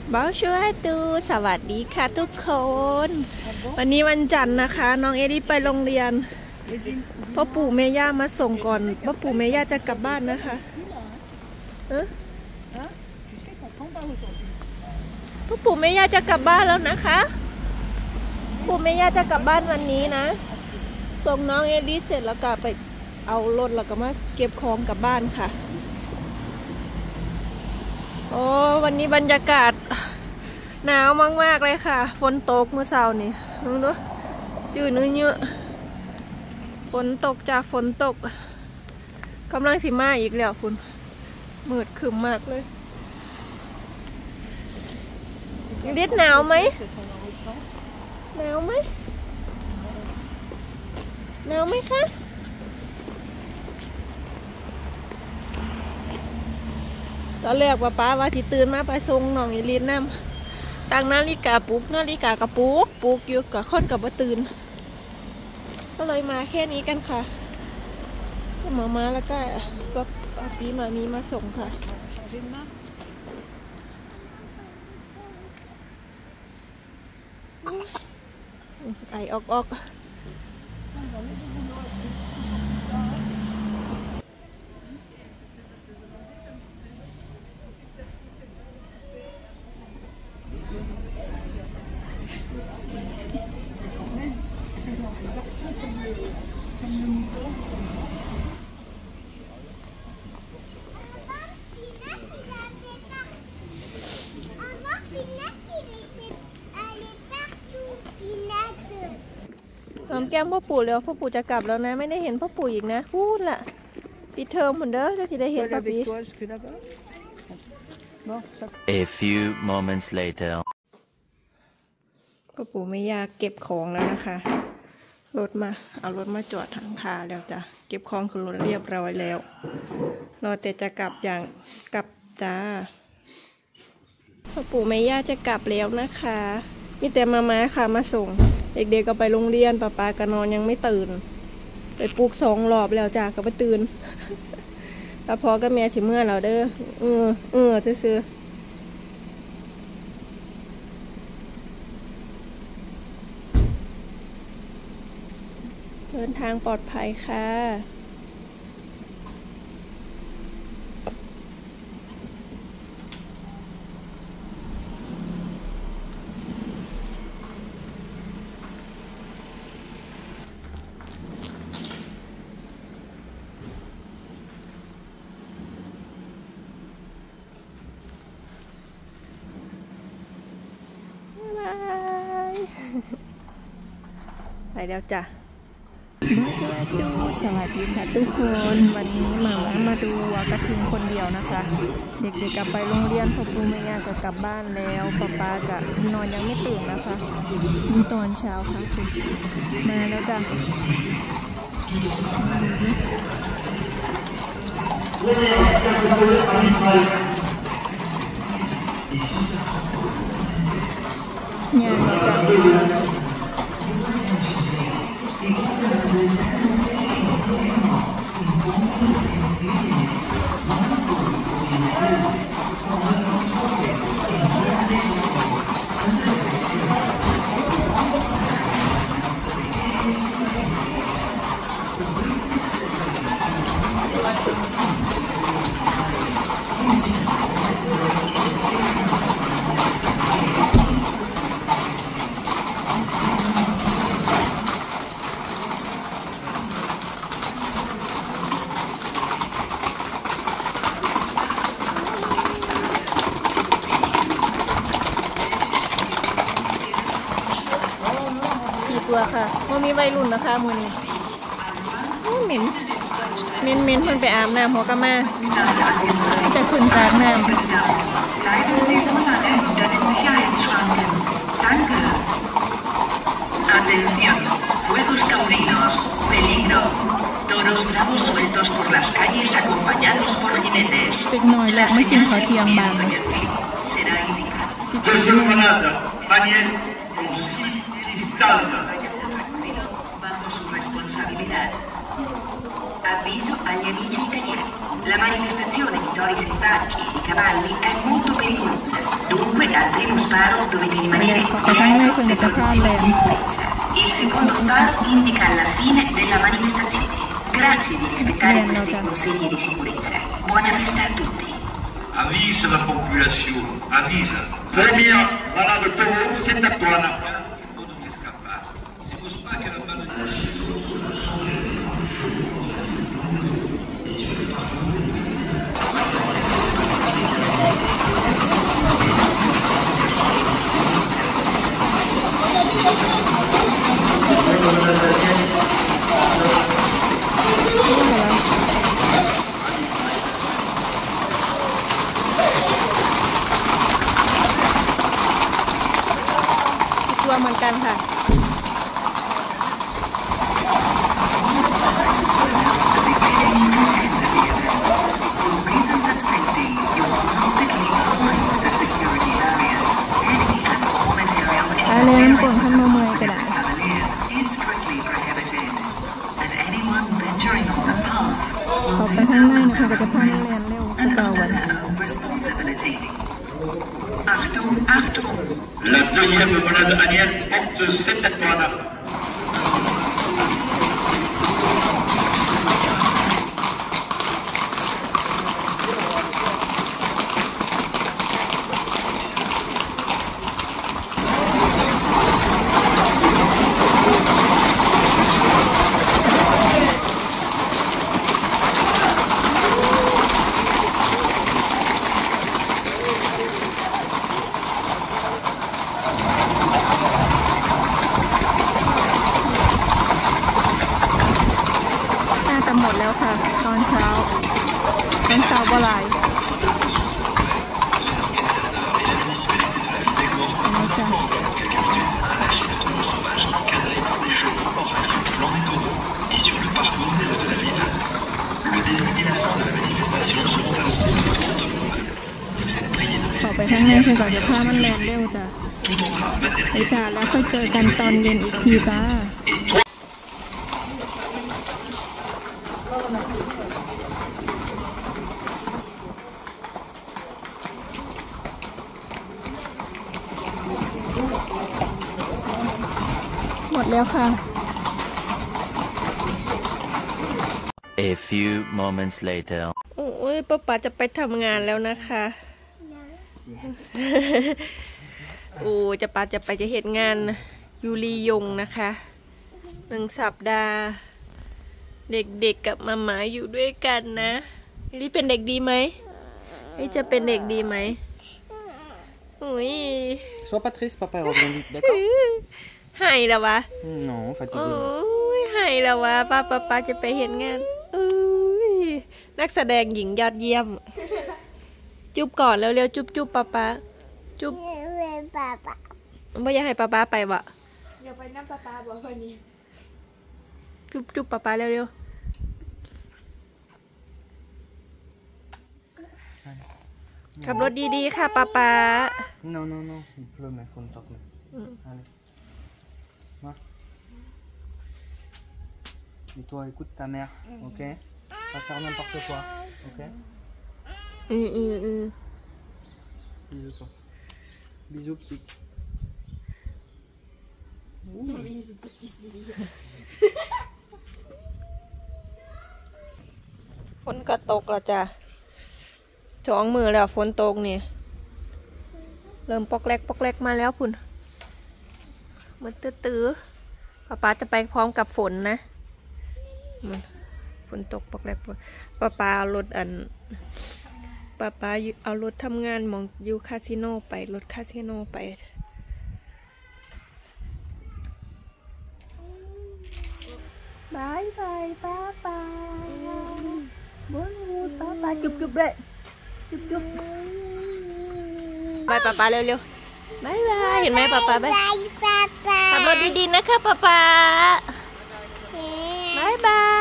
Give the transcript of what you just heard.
บ้าช่วยตูสวัสดีค่ะทุกคนวันนี้วันจันทร์นะคะน้องเอริไปโรงเรียนพ่อปู่แม่ย่ามาส่งก่อนพ่อปู่แม่ย่าจะกลับบ้านนะคะพ่อปู่แม่ย่าจะกลับบ้านแล้วนะคะปู่แม่ย่าจะกลับบ้านวันนี้นะส่งน้องเอริเสร็จแล้วก็ไปเอารถแล้วก็มาเก็บของกลับบ้านค่ะโอ้วันนี้บรรยากาศหนาวมากๆเลยค่ะฝนตกเมื่อเช้านี่ดูจืดเนื้อฝนตกจากฝนตกกำลังสิมาอีกแล้วคุณมืดคึมมากเลยเรียดหนาวไหมหนาวไหมหนาวไหมคะตอนแรกป้าว่าสิตื่นมาไปส่งน้องอีลีนน้ำตั้งนาฬิกาปลุกนาฬิกากระปุกปลุกอยู่กับค่อนกับว่าตื่นก็เลยมาแค่นี้กันค่ะก็มาแล้วก็ปีมามีมาส่งค่ะไอออกหอมแก้มพ่อปู่แล้วพ่อปู่จะกลับแล้วนะไม่ได้เห็นพ่อปู่อีกนะพูดล่ะปิดเทอมเหมือนเดิมจะได้เห็นป้าปี A few moments later พ่อปู่ไม่ยากเก็บของแล้วนะคะเอารถมาจอดทางพาแล้วจ้ะเก็บของขึ้นรถเรียบร้อยแล้วรอแต่จะกลับจ้าพ่อปู่ไม่ยากจะกลับแล้วนะคะมีแต่มาค่ะมาส่งเด็กๆก็ไปโรงเรียนป้าก็นอนยังไม่ตื่นไปปลุก2 รอบแล้วจ้าก็ไปตื่นแล้วพอก็แม่ชิเมื่อเราเด้อซื้อเดินทางปลอดภัยค่ะไปแล้วจ้ะสวัสดีค่ะทุกคนวันนี้มาดูวัวกระทิงคนเดียวนะคะเด็กๆกลับไปโรงเรียนพ่อปู่แม่ย่าก็กลับบ้านแล้วป้าก็นอนยังไม่ตื่นนะคะนี่ตอนเช้าค่ะคุณมาแล้วจ้ะงานเราจ้ะตัวค่ะมันมีวัยรุ่นนะคะมือนี้เหม็นมันไปอาบน้ำหัวกะมาจะขึ้นจากน้ำ Atención, juegos taurinos, peligro. Toros bravos sueltos por las calles acompañados por jinetes. La señal de comienzo y el fin será indicado. Bajo su responsabilidad. Avviso agli amici italiani. La manifestazione di tori selvaggi e di cavalli è molto pericolosa, dunque date faro dovete rimanere dietro le condizioni di sicurezza. Il secondo sparo indica la fine della manifestazione. Grazie di rispettare questi consigli di sicurezza. Buona festa a tutti. Avvisa la popolation, avvisa. Première malade taureau, c'est à toi. On devrait scappare. Si vous pas que la balle ตัวเหมือนกันค่ะ อะไรน้ำกลนข้างนอกเมืองก็ได้ออกไปข้างในนะคะก็จะพานักเรียนเร็วคือเก่าวัน La deuxième malade Aniel porte 7 étoiles. หมดแล้วค่ะตอนเช้าบ่หลายขอไปข้างในคือก่อนจะพามันแรงเร็วจ้ะไปจ้าแล้วค่อยเจอกันตอนเย็นอีกทีจ้าหมดแล้วค่ะ A few moments later โอ้ยป้าจะไปทำงานแล้วนะคะโอ้จะไปจะเห็นงานยูรียงนะคะ1 สัปดาห์เด็กๆกับมาม่าอยู่ด้วยกันนะนี่เป็นเด็กดีไหมนี่จะเป็นเด็กดีไหมอุ้ย Sois pas triste, papa revient vite, d'accord? ให้แล้ววะ Non, fatigué. โอ้ยให้แล้ววะป้าจะไปเห็นงานนักแสดงหญิงยอดเยี่ยมจุ๊บก่อนเร็วๆจุ๊บป้าจุ๊บไม่อยากให้ป้าไปวะอยากไปนั่งป้าบอกวันนี้จุ๊บป้าเร็วๆขับรถดีๆค่ะป้า Non, il pleut, mais faut me toquer. Allez. Marche. Et toi, écoute ta mère, ok? Pas faire n'importe quoi, ok? Bisous, toi. Bisous, petit. Bisous, petit. ฝนก็ตกแล้วจ้ะ2 มือแล้วฝนตกนี่เริ่มปอกแรกมาแล้วพุ่นมันตื้อป้าจะไปพร้อมกับฝนนะฝนตกปอกแรกป้าเอารถป้าเอารถทำงานมองยูคาสิโนไปรถคาสิโนไปบายป้าบุญป้าจุ๊บเลยจุ๊บบายป้าเร็วๆบายเห็นไหมป้าบายขับรถดีๆนะคะป้าบาย